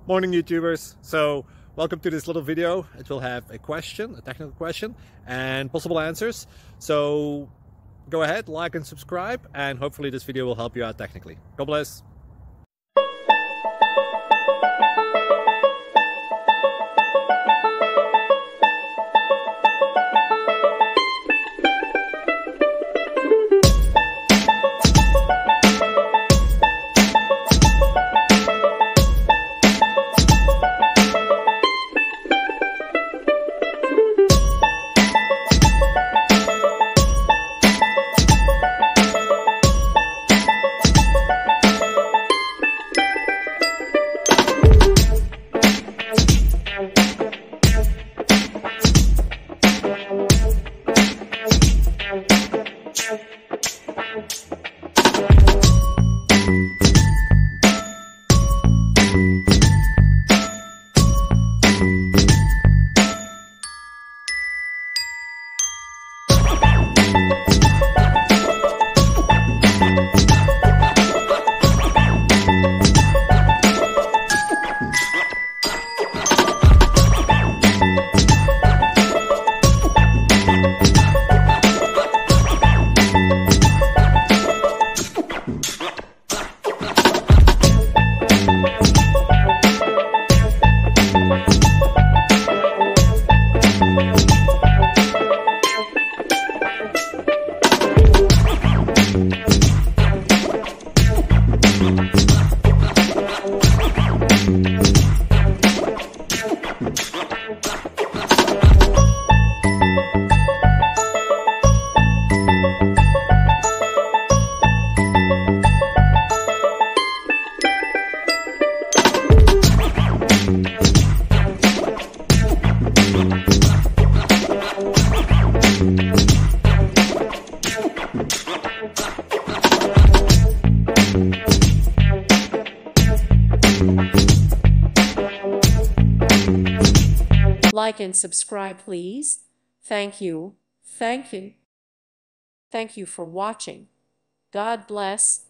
Morning YouTubers. So welcome to this little video. It will have a question, a technical question, and possible answers. So go ahead, like and subscribe, and hopefully this video will help you out technically. God bless. Like and subscribe, please. Thank you. Thank you. Thank you for watching. God bless.